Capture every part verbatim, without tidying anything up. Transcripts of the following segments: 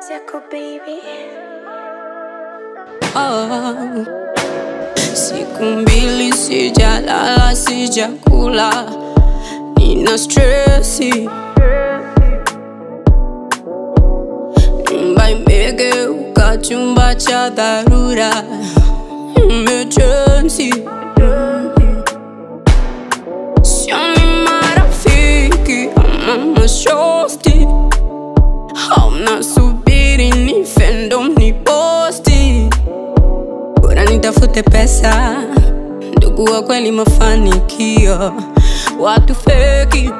Circle baby. Oh, siku mbili sijalala, sijakula, nina stressi. Nyumba imegeuka chumba cha dharura, emergency. Sioni marafiki ama mashosti, hauna subiri nife ndo mniposti. Bora nitafute pesa, ndugu wa kweli mafanikio, watu feki.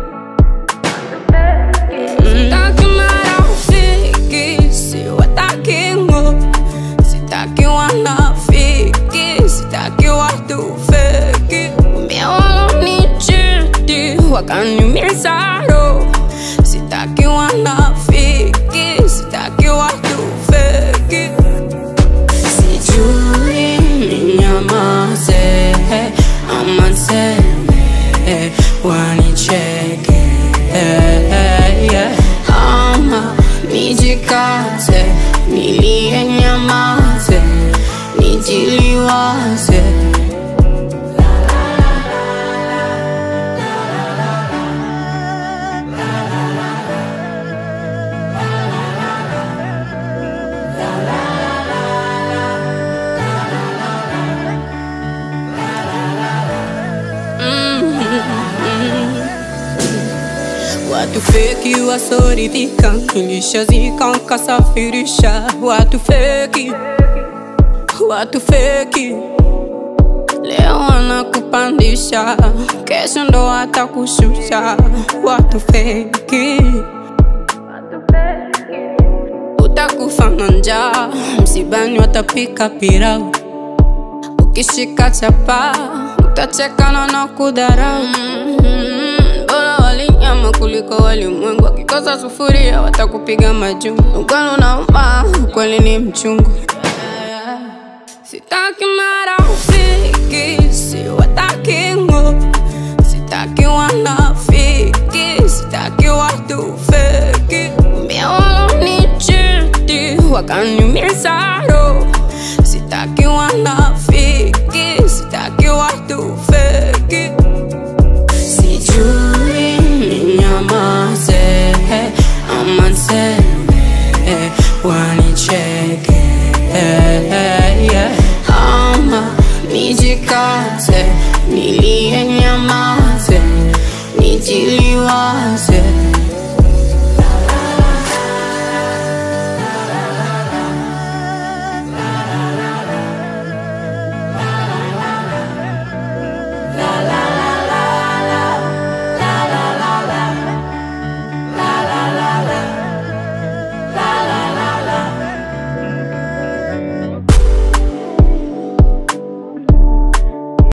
Sitaki marafiki, siwataki ngo, sitaki wanafiki, sitaki watu feki. Mbia walonichiti, wakaniumiza roho. Sitaki wanafiki, sitaki watu feki. Sijui ninyamaze ama niseme wanicheke, ama nijikaze nilie nyamaze nijiliwaze. Watu feki wasoridhika, nilishazika nkasafirisha. Watu feki, watu feki, leo wanakupandisha, kesho ndo watakushusha. Watu feki, utakufa na njaa, msibani watapika pilau. Ukishika chapa, utachekana na kudharau. Nyama kuliko walimwengu, wakikosa sufuria watakupiga majungu. Ukweli unauma, ukweli ni mchungu. Sitaki marafiki, siwataki ngo, sitaki wanafiki, sitaki watu feki. Mbia walonichiti, wakaniumiza roho. Sitaki wanafiki, sitaki watu feki. Sijui ninyamaze ama niseme wanicheke, ama nijikaze nilie nyamaze nijiliwaze.